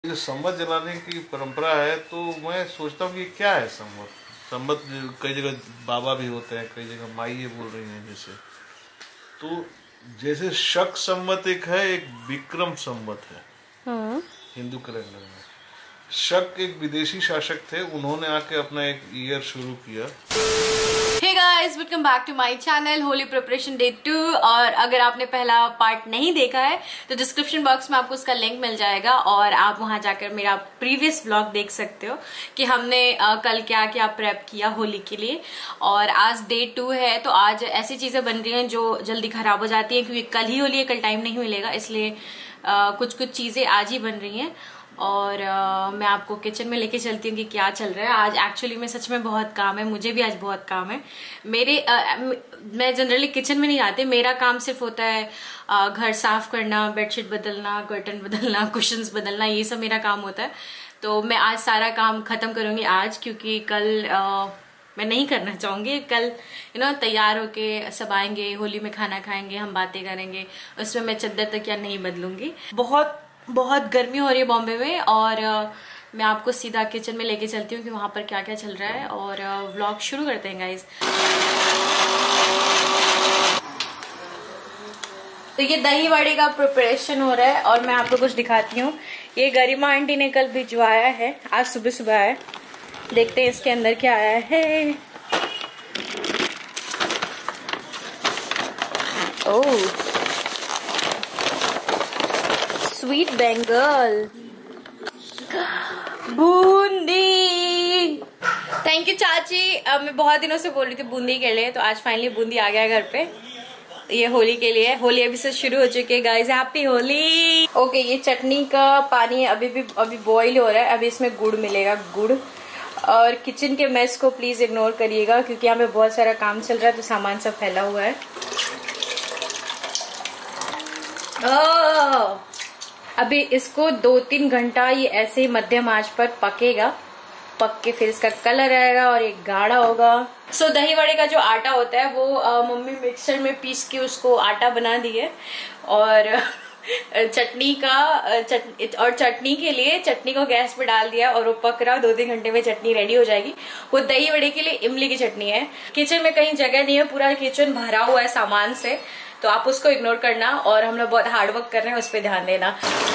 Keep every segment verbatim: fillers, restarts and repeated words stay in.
जो संवत जलाने की परंपरा है तो मैं सोचता हूँ कि क्या है संवत। संवत कई जगह बाबा भी होते हैं, कई जगह माई ये बोल रही हैं जैसे। तो जैसे शक संवत एक है, एक विक्रम संवत है। हाँ। हिंदू कैलेंडर में शक एक विदेशी शासक थे, उन्होंने आके अपना एक ईयर शुरू किया। Hey guys, welcome back to my channel Holi preparation day two. और अगर आपने पहला पार्ट नहीं देखा है तो डिस्क्रिप्शन बॉक्स में आपको उसका लिंक मिल जाएगा और आप वहां जाकर मेरा प्रीवियस ब्लॉग देख सकते हो कि हमने आ, कल क्या क्या प्रेप किया होली के लिए। और आज डे टू है तो आज ऐसी चीजें बन रही हैं जो जल्दी खराब हो जाती हैं, क्योंकि कल ही होली है, कल टाइम नहीं मिलेगा, इसलिए आ, कुछ कुछ चीजें आज ही बन रही हैं। और uh, मैं आपको किचन में लेके चलती हूँ कि क्या चल रहा है आज। एक्चुअली में सच में बहुत काम है, मुझे भी आज बहुत काम है। मेरे uh, मैं जनरली किचन में नहीं आती, मेरा काम सिर्फ होता है uh, घर साफ करना, बेडशीट बदलना, कर्टन बदलना, कुशन्स बदलना, ये सब मेरा काम होता है। तो मैं आज सारा काम खत्म करूंगी आज, क्योंकि कल uh, मैं नहीं करना चाहूंगी। कल यू नो तैयार होके सब आएंगे, होली में खाना खाएंगे, हम बातें करेंगे, उसमें मैं चद्दर तक या नहीं बदलूंगी। बहुत बहुत गर्मी हो रही है बॉम्बे में और uh, मैं आपको सीधा किचन में लेके चलती हूँ कि वहां पर क्या क्या चल रहा है। और व्लॉग uh, शुरू करते हैं गाइज। तो ये दही वड़े का प्रिपरेशन हो रहा है और मैं आपको कुछ दिखाती हूँ। ये गरिमा आंटी ने कल भिजवाया है, आज सुबह सुबह आया। देखते हैं इसके अंदर क्या आया है। Oh, sweet Bengal boondi. Thank you चाची। अब मैं बहुत दिनों से बोल रही थी बूंदी के लिए, तो आज फाइनली बूंदी आ गया घर पे। ये होली के लिए, होली अभी से शुरू हो चुकी है गाइस, हैप्पी होली। ओके, ये चटनी का पानी अभी भी अभी बॉईल हो रहा है, अभी इसमें गुड़ मिलेगा, गुड़। और किचन के मेस को प्लीज इग्नोर करिएगा क्योंकि यहाँ पे बहुत सारा काम चल रहा है, तो सामान सब फैला हुआ है। ओह, अभी इसको दो तीन घंटा ये ऐसे ही मध्यम आंच पर पकेगा, पक के फिर इसका कलर आएगा और ये गाढ़ा होगा। सो so, दही वड़े का जो आटा होता है वो आ, मम्मी मिक्सर में पीस के उसको आटा बना दी है। और चटनी का चट, और चटनी के लिए चटनी को गैस पे डाल दिया और वो पक रहा, दो तीन घंटे में चटनी रेडी हो जाएगी। वो दही वड़े के लिए इमली की चटनी है। किचन में कहीं जगह नहीं है, पूरा किचन भरा हुआ है सामान से, तो आप उसको इग्नोर करना। और हम लोग बहुत हार्डवर्क कर रहे हैं, उस पर ध्यान देना।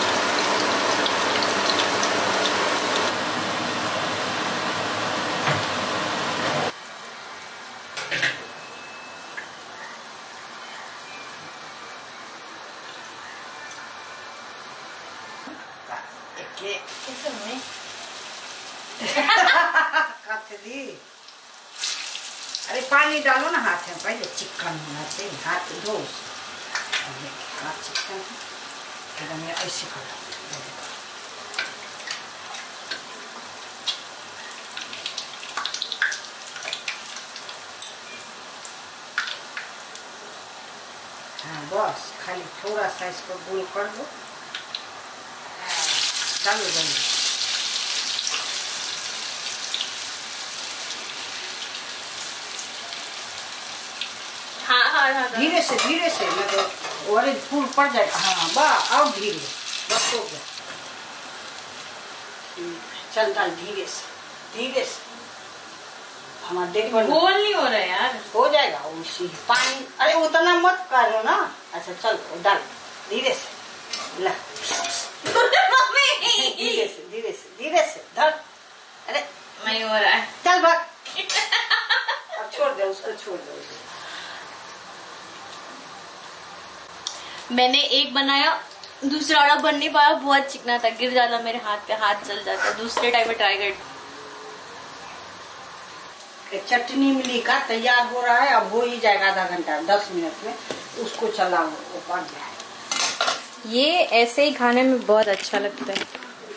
अरे पानी डालो ना हाथ में, पहले चिकन होना चाहिए, हाथ धो चिकन फिर हमें ऐसे करो। हाँ बस, खाली थोड़ा सा इसको गोल कर दो, चालू जल्दी। हाँ हाँ हाँ, धीरे से धीरे से, मैं तो और फूल पड़ जाए। हाँ वाह, और धीरे, बस हो गया। चल डाल धीरे से धीरे से। हमारा देख गोल नहीं हो रहा है यार, हो जाएगा उसी पानी। अरे उतना मत करो ना। अच्छा चल डाल धीरे से, ला धीरे से धीरे से धीरे से धर। अरे नहीं हो रहा है, चल भाग। अब छोड़ दे उसको, छोड़ दे उसको। मैंने एक बनाया, दूसरा वाला बन नहीं पाया, बहुत चिकना था, गिर जाता मेरे हाथ पे, हाथ जल जाता। दूसरे टाइम में ट्राई कर। चटनी इमली का तैयार हो रहा है, अब हो ही जाएगा आधा घंटा दस मिनट में। उसको चलाओ, वो पक जाए। ये ऐसे ही खाने में बहुत अच्छा लगता है।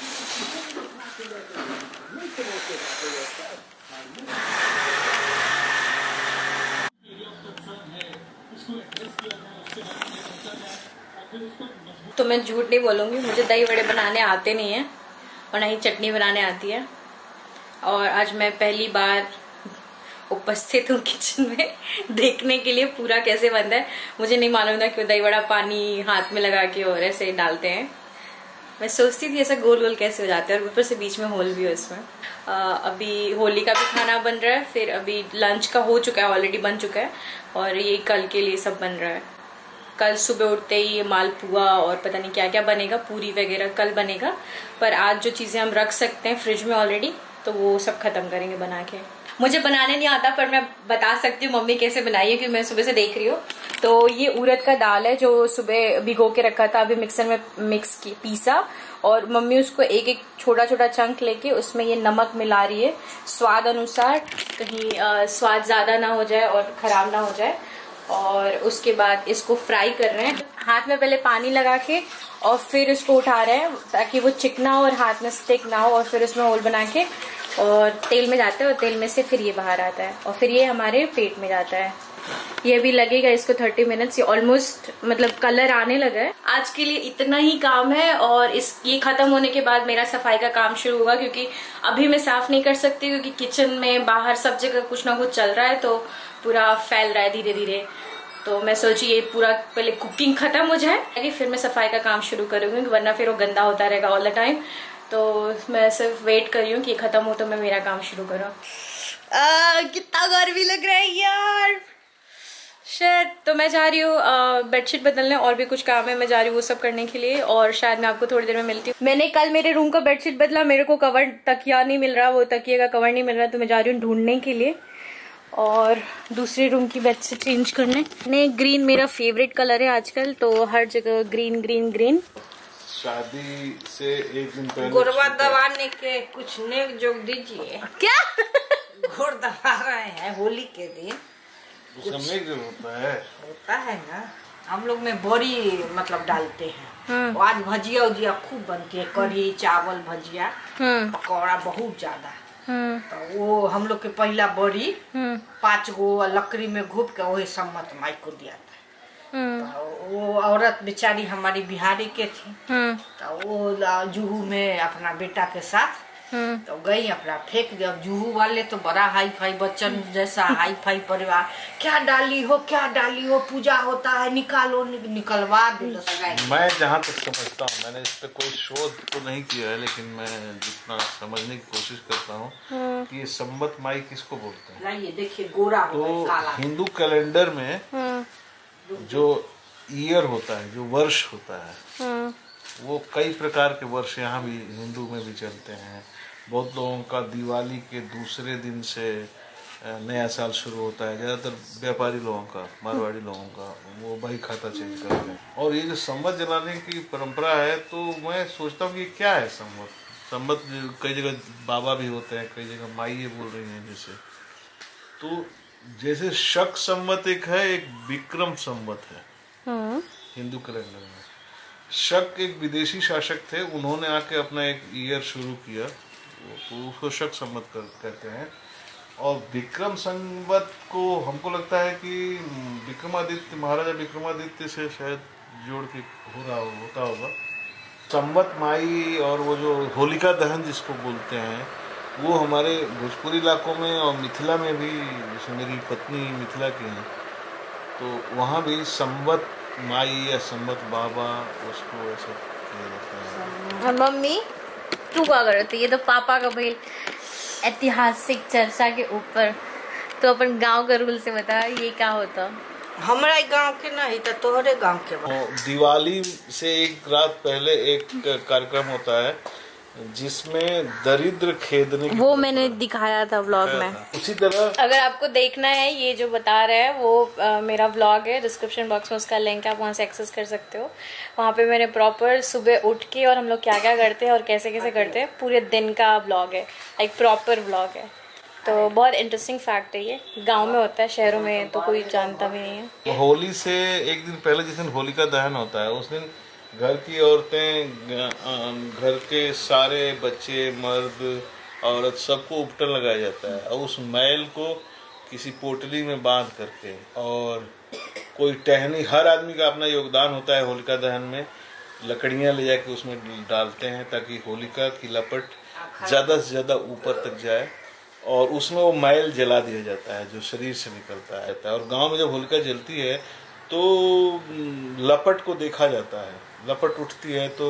तो मैं झूठ नहीं बोलूंगी, मुझे दही वड़े बनाने आते नहीं है और ना ही चटनी बनाने आती है। और आज मैं पहली बार उपस्थित हूँ किचन में देखने के लिए पूरा कैसे बनता है। मुझे नहीं मालूम था कि दही वड़ा पानी हाथ में लगा के और ऐसे डालते हैं। मैं सोचती थी ऐसा गोल गोल कैसे हो जाता है, और ऊपर से बीच में होल भी हो इसमें। आ, अभी होली का भी खाना बन रहा है, फिर अभी लंच का हो चुका है, ऑलरेडी बन चुका है, और ये कल के लिए सब बन रहा है। कल सुबह उठते ही मालपुआ और पता नहीं क्या क्या बनेगा, पूरी वगैरह कल बनेगा, पर आज जो चीज़ें हम रख सकते हैं फ्रिज में ऑलरेडी, तो वो सब खत्म करेंगे बना के। मुझे बनाने नहीं आता, पर मैं बता सकती हूँ मम्मी कैसे बनाई है, क्योंकि मैं सुबह से देख रही हूँ। तो ये उड़द का दाल है जो सुबह भिगो के रखा था, अभी मिक्सर में मिक्स की पीसा, और मम्मी उसको एक एक छोटा छोटा चंक लेके उसमें ये नमक मिला रही है स्वाद अनुसार, कहीं आ, स्वाद ज्यादा ना हो जाए और खराब ना हो जाए। और उसके बाद इसको फ्राई कर रहे हैं, हाथ में पहले पानी लगा के और फिर इसको उठा रहे हैं ताकि वो चिकना हो और हाथ में स्टिक ना हो, और फिर उसमें होल बना के और तेल में जाता है, और तेल में से फिर ये बाहर आता है, और फिर ये हमारे पेट में जाता है। ये भी लगेगा इसको थर्टी मिनट्स, ये ऑलमोस्ट मतलब कलर आने लगा है। आज के लिए इतना ही काम है, और इस ये खत्म होने के बाद मेरा सफाई का काम शुरू होगा, क्योंकि अभी मैं साफ नहीं कर सकती, क्योंकि किचन में बाहर सब जगह कुछ ना कुछ चल रहा है, तो पूरा फैल रहा है धीरे धीरे। तो मैं सोची ये पूरा पहले कुकिंग खत्म हो जाए, फिर मैं सफाई का काम शुरू करूंगी, वरना फिर वो गंदा होता रहेगा ऑल द टाइम। तो मैं सिर्फ वेट कर रही हूँ कि खत्म हो तो मैं मेरा काम शुरू करूँ। कितना गर्मी लग रहा है यार, शायद। तो मैं जा रही हूँ बेडशीट बदलने, और भी कुछ काम है, मैं जा रही हूँ वो सब करने के लिए, और शायद मैं आपको थोड़ी देर में मिलती हूँ। मैंने कल मेरे रूम का बेडशीट बदला, मेरे को कवर तकिया नहीं मिल रहा, वो तकिए का कवर नहीं मिल रहा, तो मैं जा रही हूँ ढूंढने के लिए और दूसरे रूम की बेडशीट चेंज करने। ने ग्रीन मेरा फेवरेट कलर है आजकल, तो हर जगह ग्रीन ग्रीन ग्रीन। शादी से एक दिन पहले गोरवा दबाने के कुछ नेक जोग दीजिए। क्या घोर दबा रहे हैं होली के दिन, उसका नेक जोग होता है होता है ना। हम लोग में बड़ी मतलब डालते हैं, आज भजिया उजिया खूब बनती है, कढ़ी चावल भजिया पकौड़ा बहुत ज्यादा। तो वो हम लोग के पहला बड़ी पांच गो लकड़ी में घुप के वही सम्मत माई को दिया था। तो वो औरत बेचारी हमारी बिहारी के थी, तो वो जुहू में अपना बेटा के साथ तो गई, अपना फेंक दिया। जुहू वाले तो बड़ा हाई फाई बच्चन जैसा हाई फाई परिवार, क्या डाली हो क्या डाली हो, पूजा होता है निकालो, निकलवा दो। मैं जहाँ तक समझता हूँ, मैंने इस पे कोई शोध तो नहीं किया है, लेकिन मैं जितना समझने की कोशिश करता हूँ कि ये संवत माई किसको बोलते हैं। ये देखिए गोरा तो हिंदू कैलेंडर में जो ईयर होता है, जो वर्ष होता है, वो कई प्रकार के वर्ष यहाँ भी हिंदू में भी चलते हैं। बहुत लोगों का दिवाली के दूसरे दिन से नया साल शुरू होता है, ज़्यादातर व्यापारी लोगों का, मारवाड़ी लोगों का, वो बही खाता चेंज करते हैं। और ये जो संवत जलाने की परंपरा है, तो मैं सोचता हूँ कि क्या है संवत। संवत कई जगह बाबा भी होते हैं, कई जगह माई बोल रही हैं जैसे। तो जैसे शक संवत एक है, एक विक्रम संवत है हिंदू कैलेंडर में। शक एक विदेशी शासक थे, उन्होंने आके अपना एक ईयर शुरू किया, तो उसको शक संवत कहते हैं। और विक्रम संवत को हमको लगता है कि विक्रमादित्य, महाराजा विक्रमादित्य से शायद जोड़ के हो रहा होता होगा। संवत माई और वो जो होलिका दहन जिसको बोलते हैं, वो हमारे भोजपुरी इलाकों में और मिथिला में भी, जैसे मेरी पत्नी मिथिला की हैं, तो वहाँ भी संवत माई या संवत बाबा उसको ऐसा किया जाता है। मम्मी तू क्या करती, ये तो पापा का भाई ऐतिहासिक चर्चा के ऊपर। तो अपन गांव का रूल से बता, ये क्या होता? हमारा गांव के नहीं तो तोहरे गांव के। दिवाली से एक रात पहले एक कार्यक्रम होता है जिसमें दरिद्र खेदने की, वो मैंने दिखाया था व्लॉग में। उसी तरह अगर आपको देखना है ये जो बता रहे हैं, वो आ, मेरा व्लॉग है, डिस्क्रिप्शन बॉक्स में उसका लिंक है, आप वहाँ से एक्सेस कर सकते हो। वहाँ पे मैंने प्रॉपर सुबह उठ के और हम लोग क्या क्या करते हैं और कैसे कैसे करते हैं, पूरे दिन का व्लॉग है, एक प्रॉपर व्लॉग है। तो बहुत इंटरेस्टिंग फैक्ट है ये। गाँव में होता है, शहरों में तो कोई जानता भी नहीं है। होली से एक दिन पहले जिस दिन होलिका दहन होता है, उस दिन घर की औरतें, घर के सारे बच्चे, मर्द, औरत, सबको उपटन लगाया जाता है, और उस मैल को किसी पोटली में बांध करके, और कोई टहनी, हर आदमी का अपना योगदान होता है होलिका दहन में, लकड़ियां ले जाके उसमें डालते हैं ताकि होलिका की लपट ज़्यादा से ज़्यादा ऊपर तक जाए, और उसमें वो मैल जला दिया जाता है जो शरीर से निकलता है। और गाँव में जब होलिका जलती है तो लपट को देखा जाता है, लपट उठती है तो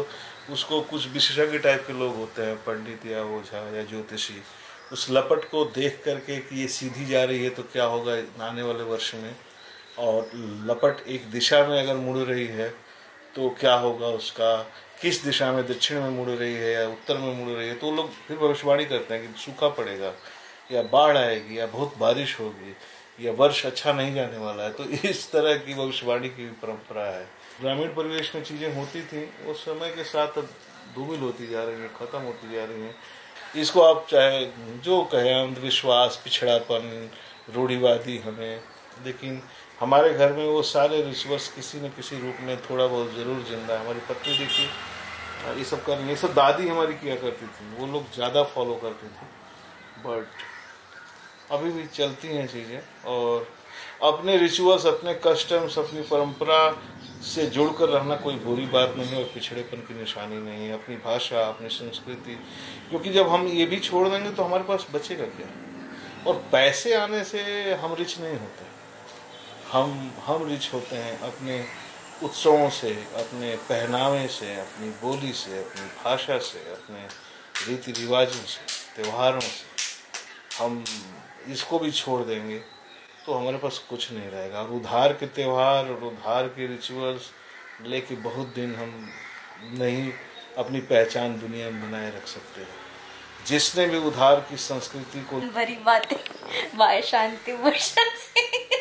उसको कुछ विशेषज्ञ टाइप के लोग होते हैं, पंडित या ओझा या ज्योतिषी, उस लपट को देख करके कि ये सीधी जा रही है तो क्या होगा आने वाले वर्ष में, और लपट एक दिशा में अगर मुड़ रही है तो क्या होगा उसका, किस दिशा में, दक्षिण में मुड़ रही है या उत्तर में मुड़ रही है, तो लोग फिर भविष्यवाणी करते हैं कि सूखा पड़ेगा या बाढ़ आएगी या बहुत बारिश होगी या वर्ष अच्छा नहीं जाने वाला है। तो इस तरह की भविष्यवाणी की परंपरा है। ग्रामीण परिवेश में चीज़ें होती थी, वो समय के साथ अब धूमिल होती जा रही हैं, ख़त्म होती जा रही हैं। इसको आप चाहे जो कहें, अंधविश्वास, पिछड़ापन, रूढ़िवादी हमें, लेकिन हमारे घर में वो सारे रिचुअल्स किसी न किसी रूप में थोड़ा बहुत ज़रूर जिंदा है। हमारी पत्नी देखिए ये सब कर, ये सब दादी हमारी किया करती थी, वो लोग ज़्यादा फॉलो करते थे, बट अभी भी चलती हैं चीज़ें। और अपने रिचुअल्स, अपने कस्टम्स, अपनी परंपरा से जुड़कर रहना कोई बुरी बात नहीं है और पिछड़ेपन की निशानी नहीं है। अपनी भाषा, अपनी संस्कृति, क्योंकि जब हम ये भी छोड़ देंगे तो हमारे पास बचेगा क्या। और पैसे आने से हम रिच नहीं होते, हम हम रिच होते हैं अपने उत्सवों से, अपने पहनावे से, अपनी बोली से, अपनी भाषा से, अपने रीति रिवाजों से, त्योहारों से। हम इसको भी छोड़ देंगे तो हमारे पास कुछ नहीं रहेगा। और उधार के त्यौहार और उधार के रिचुअल्स लेके बहुत दिन हम नहीं अपनी पहचान दुनिया में बनाए रख सकते हैं। जिसने भी उधार की संस्कृति को बड़ी बात है, शांति भूषण से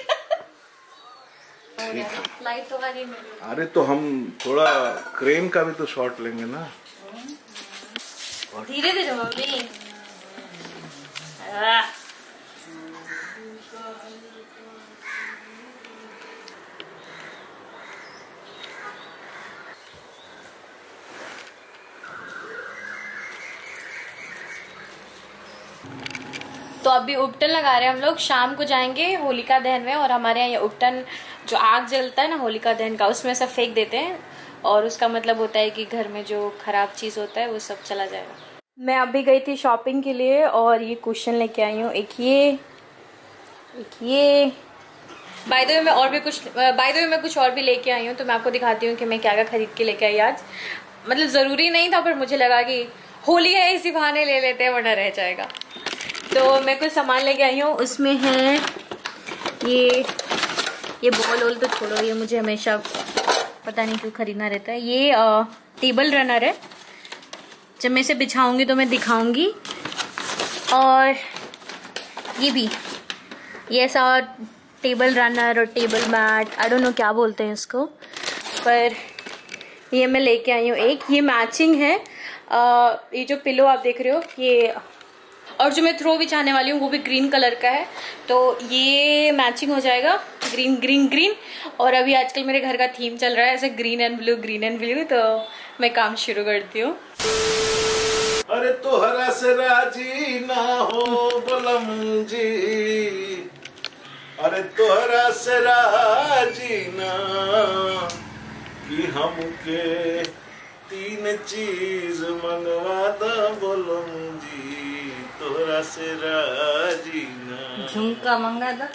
लाइट तो वाली नहीं। अरे तो हम थोड़ा क्रेन का भी तो शॉट लेंगे ना, धीरे धीरे मम्मी। तो अभी उपटन लगा रहे हैं हम लोग, शाम को जाएंगे होलिका दहन में। और हमारे यहाँ ये उपटन जो आग जलता है ना होलिका दहन का, उसमें सब फेंक देते हैं और उसका मतलब होता है कि घर में जो खराब चीज़ होता है वो सब चला जाएगा। मैं अभी गई थी शॉपिंग के लिए और ये कुशन लेके आई हूँ, एक ये एक ये बाय द वे मैं और भी कुछ बाय द वे मैं कुछ और भी लेके आई हूँ, तो मैं आपको दिखाती हूँ कि मैं क्या क्या खरीद के लेके आई आज। मतलब ज़रूरी नहीं था पर मुझे लगा कि होली है इसी बहाने ले लेते हैं वरना रह जाएगा। तो मैं कुछ सामान लेके आई हूँ, उसमें है ये ये बॉल वॉल तो छोड़ो, ये मुझे हमेशा पता नहीं क्यों खरीदना रहता है। ये आ, टेबल रनर है, जब मैं इसे बिछाऊंगी तो मैं दिखाऊंगी। और ये भी ये ऐसा टेबल रनर और table mat, I don't know क्या बोलते हैं इसको, पर ये मैं लेके आई हूँ एक। ये मैचिंग है, आ, ये जो पिलो आप देख रहे हो ये, और जो मैं थ्रो बिछाने वाली हूँ वो भी ग्रीन कलर का है, तो ये मैचिंग हो जाएगा, ग्रीन ग्रीन ग्रीन। और अभी आजकल मेरे घर का थीम चल रहा है ऐसे green and blue green and blue, तो मैं काम शुरू करती हूँ। अरे तोहरा से राजी ना हो बलम जी, अरे तोहरा से राजी ना कि हमके तीन चीज मंगवा दा बलम जी, तोहरा से राजी ना। झुमका मंगा दो।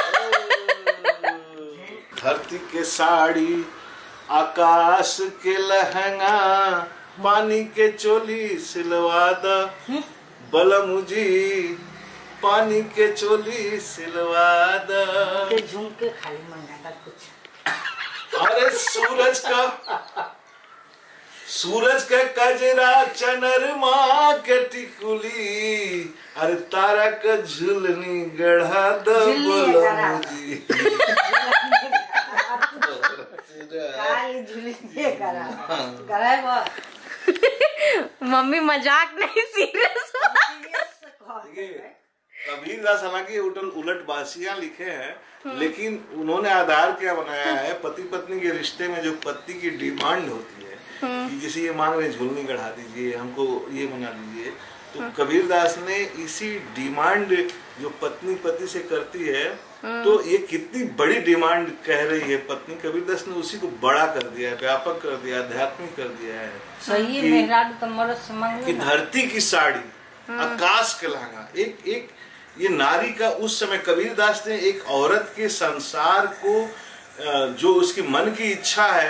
धरती के साड़ी, आकाश के लहंगा, पानी के चोली सिलवा दा बलम जी, पानी के चोली सिलवा दा। झुमके खाली मंगा दा कुछ। अरे सूरज का सूरज के कजरा, चनरमा के टिकुली, अरे तारा का झुलनी गढ़ा दा बलम जी। मम्मी मजाक नहीं, सीरियस। कबीरदास हालांकि उलट बासियां लिखे हैं, लेकिन उन्होंने आधार क्या बनाया है, पति पत्नी के रिश्ते में जो पति की डिमांड होती है कि जैसे ये मांग रहे झुलनी गढ़ा दीजिए, हमको ये बना दीजिए, तो कबीरदास ने इसी डिमांड जो पत्नी पति से करती है, तो ये कितनी बड़ी डिमांड कह रही है पत्नी, कबीरदास ने उसी को बड़ा कर दिया है, व्यापक कर दिया, आध्यात्मिक कर दिया है। सही है, मेहरारू तो मर्द से मांग कि धरती की साड़ी, आकाश के लहंगा, एक एक ये नारी का उस समय कबीरदास ने एक औरत के संसार को, जो उसकी मन की इच्छा है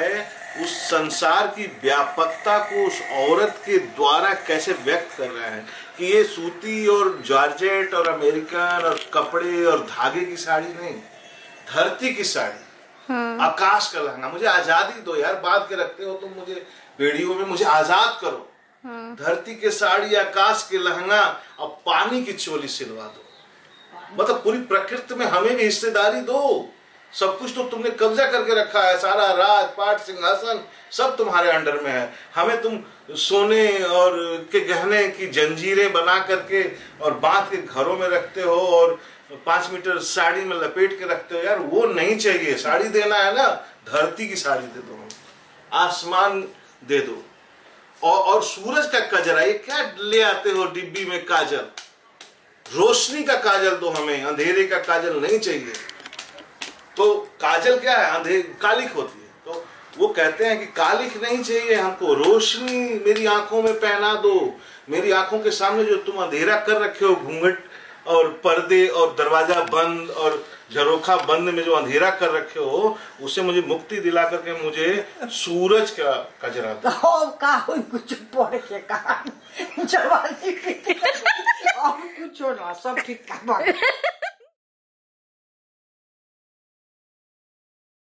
उस संसार की व्यापकता को उस औरत के द्वारा कैसे व्यक्त कर रहे हैं कि ये सूती और जॉर्जेट और अमेरिकन और कपड़े और धागे की साड़ी नहीं, धरती की साड़ी, आकाश का लहंगा। मुझे आजादी दो यार, बांध के रखते हो तुम मुझे वीडियो में, मुझे आजाद करो। धरती के साड़ी, आकाश के लहंगा और पानी की चोली सिलवा दो। मतलब पूरी प्रकृति में हमें भी हिस्सेदारी दो। सब कुछ तो तुमने कब्जा करके रखा है, सारा राज पाट सिंहासन सब तुम्हारे अंडर में है। हमें तुम सोने और के गहने की जंजीरें बना करके और बांध के घरों में रखते हो और पांच मीटर साड़ी में लपेट के रखते हो। यार वो नहीं चाहिए। साड़ी देना है ना, धरती की साड़ी दे दो, आसमान दे दो। और, और सूरज का कजरा, ये क्या ले आते हो डिब्बी में काजल? रोशनी का काजल दो हमें, अंधेरे का काजल नहीं चाहिए। तो काजल क्या है? अंधेरे कालिक होती है। तो वो कहते हैं कि कालिक नहीं चाहिए हमको, रोशनी मेरी आंखों में पहना दो। मेरी आंखों के सामने जो तुम अंधेरा कर रखे हो, घूंघट और पर्दे और दरवाजा बंद और झरोखा बंद में जो अंधेरा कर रखे हो, उसे मुझे मुक्ति दिला करके मुझे सूरज का कजरा दो। तो का कुछ पढ़ के कहा जवानी अब कुछ ना, सब ठीक का